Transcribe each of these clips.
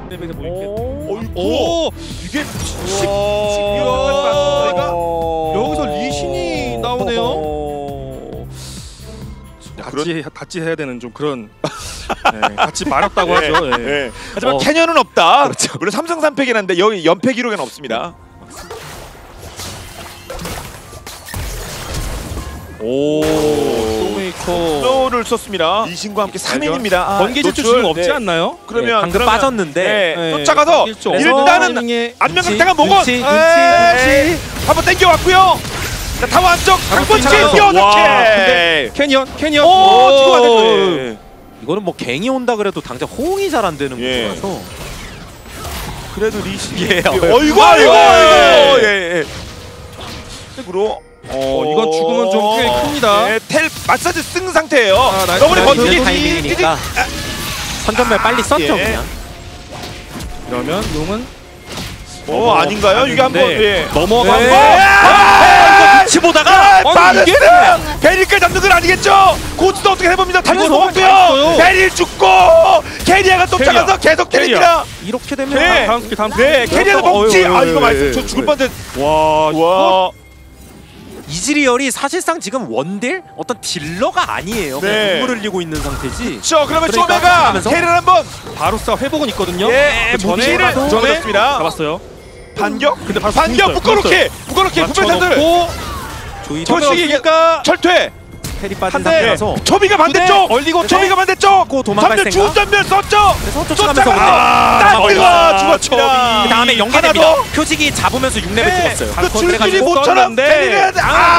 맵에서 보이게. 오, 이게 여기서 리신이 나오네요. 같이 해야 되는 좀 그런 같이 말았다고 하죠. 예. 하지만 캐년은 없다. 그렇죠. 물론 3승 3패긴 한데 여기 연패 기록에는 없습니다. 오, 쇼메이커 노를 썼습니다. 이신과 함께 3인입니다. 번개 질주 지금 없지 않나요? 그러면 방금 빠졌는데 쫓아가서 일단은 안면강타가 목원 한번 땡겨왔고요. 자, 타워 안쪽 한번 튕겨놓게. 캐니언 오, 지금 안 되죠. 이거는 뭐 갱이 온다 그래도 당장 호응이 잘 안 되는 구조라서 그래도 리신이 어이구 예. 으로 이건 죽으면 좀 꽤 큽니다. 텔 마사지 쓴 상태예요. 너구리 번지기 타이밍이니까 선전멸 빨리 썼죠 그냥. 그러면 용은 아닌가요? 이게 한번 넘어가고 이거 눈치 보다가 빠르스! 베릴까지 잡는 건 아니겠죠? 고치도 어떻게 해봅니다. 달고 먹었고요. 베릴 죽고 캐리아가 쫓아가서 계속 때립니다. 이렇게 되면 다음 스킬 캐리아도 먹지. 이거 맛있어. 저 죽을 뻔했. 와. 이즈리얼이 사실상 지금 원딜? 어떤 딜러가 아니에요. 그냥 눈물 흘리고 있는 상태지. 그러면 쇼메가 캐리를 한번 바로스 회복은 있거든요. 전에 잡았어요. 반격? 근데 반격 묶어놓기 구매탄들 조이가 철퇴 페리 빠진 상태라서 초비가 반대쪽 초비가 반대쪽 도망갈 생각 주전면 썼죠. 그래서 쫓아가면서 죽었습니다. 그 다음에 연계됩니다. 표식이 잡으면서 6레벨 찍었어요. 그 줄줄이 모처럼 때리는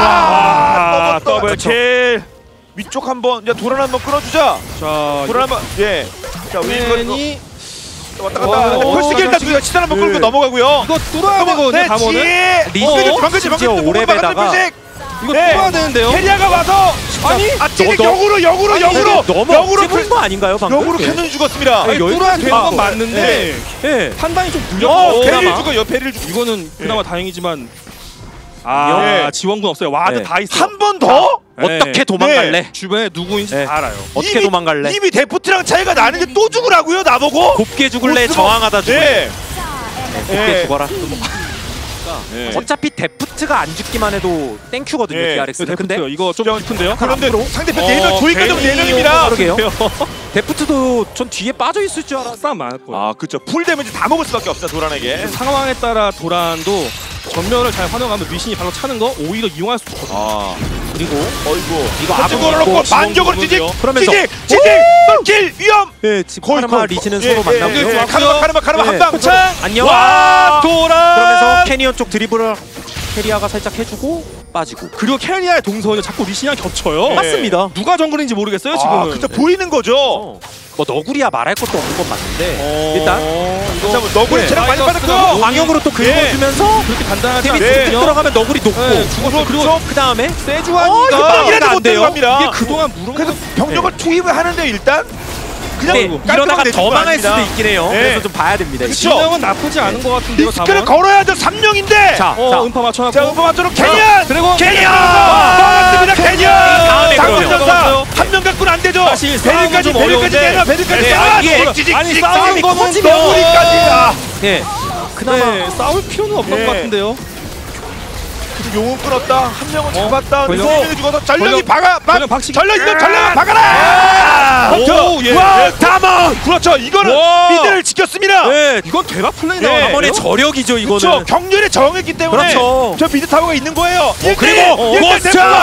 더블킬. 위쪽 한번 도란 한번 끌어주자. 자 도란 한번 자 윈이 왔다 갔다. 펄스기 일단 시단 한번 끌고 넘어가고요. 이거 뚫어야 되거든요. 담원은 리즈 심지어 오래배다가 이거 뚫어야 되는데요. 캐리아가 와서 찌릿 역으로 너무 찝은 거 아닌가요 방금? 역으로 캐논이 죽었습니다. 뚫어야 되는 건 맞는데 판단이 좀 느렸고 베리를 죽. 이거는 그나마 다행이지만 지원군 없어요. 와드 다 있어. 한 번 더? 어떻게 도망갈래? 주변에 누구인지 다 알아요. 어떻게 도망갈래? 이미 데프트랑 차이가 나는데 또 죽으라고요 나보고? 곱게 죽을래? 저항하다 죽을래? 곱게 죽어라. 어차피 데프트가 안 죽기만 해도 땡큐거든요. DRX는. 근데 이거 좀 깊은데요? 그런데 상대편 4명 조이까지 4명입니다. 그러게요. 데프트도 전 뒤에 빠져 있을 줄 알았어. 싸움 많을 거예요. 그쵸. 풀 데미지 다 먹을 수밖에 없어 도란에게. 상황에 따라 도란도 전면을 잘 활용하면 리신이 바로 차는 거 오히려 이용할 수 있거든요. 그리고 이거 앞으로 놓고 반격으로 찌직 그러면서 킬 위험. 지금 카르마 리신은 서로 만나고 카르마 한방 안녕. 도란. 그러면서 캐니언 쪽 드리블을 캐리아가 살짝 해주고 빠지고. 그리고 캐리아의 동선이 자꾸 리신이랑 겹쳐요. 맞습니다. 누가 정글인지 모르겠어요 지금은. 그쵸. 보이는 거죠. 뭐 너구리야 말할 것도 없는 건 맞는데 일단 너구리 체력 많이 받았고 광역으로 또 긁어주면서 그렇게 간단하지 데미지 않거든요. 들어가면 너구리 녹고 죽어서 그리고 그 다음에 세주환이가 못 데려갑니다. 이게 그동안 물은 그래서 병력을 투입을 하는데 일단 그냥 이러다가 더 망할 수도 있긴 해요. 그래서 좀 봐야 됩니다. 진영은 나쁘지 않은 것 같은데요. 리스크를 걸어야죠. 3명인데. 자, 음파 맞춰놨고. 자, 음파 맞춰놓고 캐니언! 드래곤! 캐니언! 맞습니다. 캐니언! 다음에 장군전사! 한 명 갖고는 안 되죠. 베릴까지 내놔. 베릴까지 아니 싸우는 거는 너구리까지. 그나마 싸울 필요는 없는 것 같은데요. 용은 끌었다. 한 명은 잡았다. 세 명이 죽어서 전력이 박치기. 전력이면 전력을 박아라. 와, 담원. 그렇죠. 이거는 미드를 지켰습니다. 이건 대박 플레이 담원의 저력이죠 이거는. 그렇죠. 격렬에 저항했기 때문에 그렇죠. 저 미드 타워가 있는 거예요. 그리고 고스타.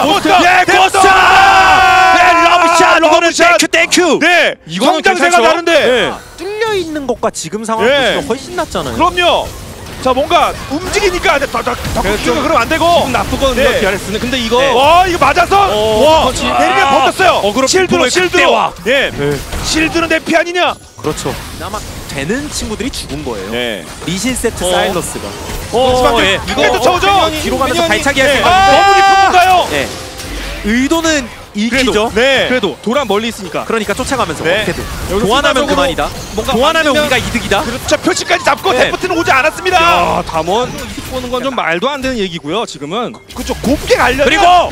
러브샷. 이거는 땡큐. 이거는 성장세가 다른데. 뚫려 있는 것과 지금 상황 보시면 훨씬 낫잖아요. 그럼요. 자 뭔가 움직이니까 더 그러면 안 되고 기분 나쁘거든요. DRX는 근데 이거 이거 맞아서 와 베리가 버텼어요. 실드로 실드는 내 피 아니냐. 그렇죠. 아마 되는 친구들이 죽은 거예요. 리신 세트 사일러스가 이거 쫓아오죠. 뒤로 가면서 발차기 할 생각. 너무 깊은 건가요? 의도는 읽히죠. 그래도 도란 멀리 있으니까. 그러니까 쫓아가면서 어떻게든 교환하면 그만이다. 교환하면 우리가 이득이다. 그렇죠. 표시까지 잡고 데프트는 오지 않았습니다. 야, 담원 이득 보는 건 좀 말도 안 되는 얘기고요. 지금은 그렇죠. 곱게 갈려. 그리고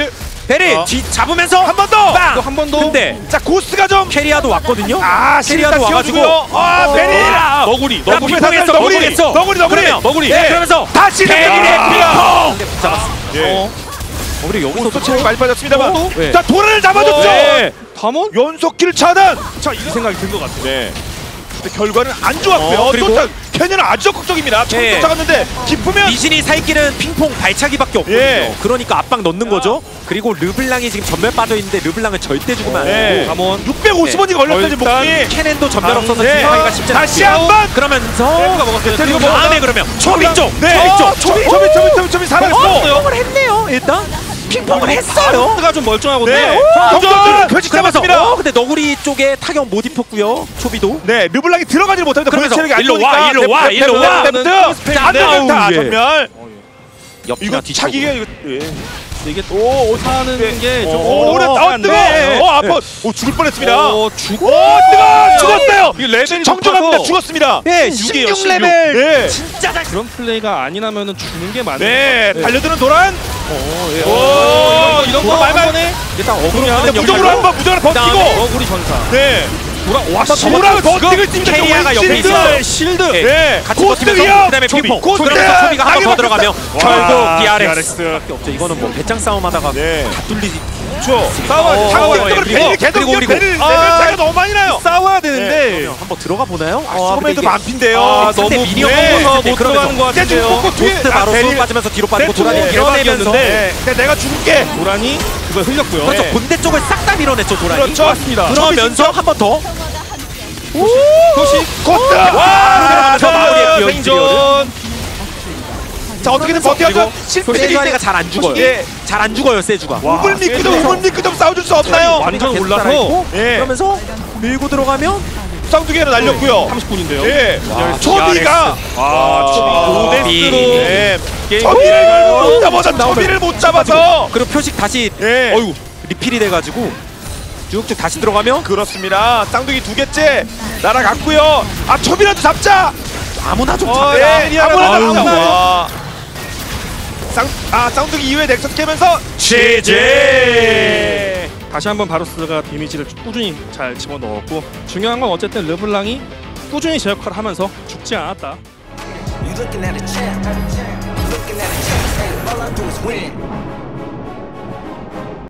베릴 뒤 잡으면서 한 번 더. 빵! 또 한 번 더. 근데 자 고스가 좀. 캐리아도 왔거든요. 캐리아도 와가지고. 베릴. 너구리 야, 너구리 핑퐁했어, 너구리. 핑퐁했어. 너구리. 그러면 너구리. 네. 그러면서 다시 캐리아 핑퐁. 핑퐁 잡았어. 예. 우리 여기서 또 체력이 많이 빠졌습니다만. 네. 자 도란을 잡아줬죠. 네. 담원? 연속킬 차단. 자, 이 생각이 든 것 같아요. 네. 근데 결과는 안 좋았고요. 그리고 캐년은 아주 적극적입니다. 처음 네. 쫓아갔는데 기쁘면 미신이 살 길은 핑퐁 발차기밖에 없거든요. 예. 그러니까 압박 넣는 거죠. 그리고 르블랑이 지금 전멸 빠져 있는데 르블랑을 절대 죽으면 안 네. 되고 담원 650원이 걸렸어요 지금 목이. 캐넨도 전멸 없어서 네. 진입하기가 쉽지 않아요. 다시 한 번. 그러면서 누가 먹었어요? 그리고 그리고 다음에 그러면 초비 쪽, 네. 초비 쪽, 초비 살아있고. 핑퐁을 했네요. 일단 핑퐁을 했어요. 가 좀 멀쩡하거든요. 네. 경전! 경전 표식 그러면서 잡았습니다. 근데 너구리 쪽에 타격 못 입혔고요. 초비도. 네, 르블랑이 들어가지를 못합니다. 그러면서 체력이 안 일로 좋으니까. 와, 일로 와, 일로 와. 데프트. 자, 안되겠다. 예. 전멸. 옆이나 이거 뒤쪽. 차기가 이거. 예. 이게 오, 사는 게좀 오래 뜨거. 아파. 오 죽을 뻔했습니다. 죽어. 오 뜨거. 죽었어요. 이 레벨이 정정합니다. 높아서 죽었습니다. 예, 16이에요, 16레벨. 네. 진짜 잘. 그런 플레이가 아니라면은 주는 게 맞는 네, 것 같아요. 달려드는 도란. 오, 이런 거 말만. 말만해. 일단 근데 어그로 무적으로 한번 무적으로 버티고. 너구리 전사. 네. 와, 도란 버티고 있습니다. 캐리아가 옆에 실드. 있어요. 실드. 네. 같이 고스트 버티면서 위험. 그다음에 초비. 핑퐁. 고스트. 그러면서 초비가 한 번 더 당겨 들어가면 맞췄다. 결국 와, DRX. 밖에 없죠. 이거는 뭐 배짱 싸움 하다가 네. 다 뚫리지. 그렇죠. 싸워야 상대적으로 그리고, 베릴 계속 그리고, 이게 베릴 그리고. 레벨 차이가 너무 많이 나요. 싸워야 되는데 한번 들어가 보나요? 소매도 만피인데요. 너무 상대 미니언 네. 뽑아서 못 들어가는 것 같은데요. 고스트 바로 쏘 빠지면서 뒤로 빠지고 도란이 밀어내면서 네. 내가 죽을게. 도란이 그걸 흘렸고요. 그렇죠. 네. 본대 쪽을 싹 다 밀어냈죠 도란이. 그렇죠. 맞습니다. 그러면서 한 번 더. 도시 고스트. 와, 저 마무리했고요, 생존. 자 어떻게든 버텨서 세주아리가 잘 안 죽어요. 예. 잘 안 죽어요 세주가. 우물 미끄 좀 싸워줄 수 없나요? 완전 계속 올라서 살아있고, 예. 그러면서 밀고 들어가면 쌍두개로 날렸고요. 30분인데요. 예. 초비가 오데스로 네. 게임 초비를 못 잡아서 초비를 못 잡아서 그리고 표식 다시 예. 어이구 리필이 돼가지고 쭉쭉 다시 들어가면 그렇습니다. 쌍둥이 두 개째 날아갔고요. 아 초비라도 잡자. 아무나 좀 네. 잡자. 아무나 아유, 잡자. 쌍둥이 이후에 넥서스 깨면서 GG. 다시 한번 바루스가 데미지를 꾸준히 잘 집어넣었고 중요한 건 어쨌든 르블랑이 꾸준히 제 역할을 하면서 죽지 않았다. You looking at a champ, looking at a champ, all I do is win.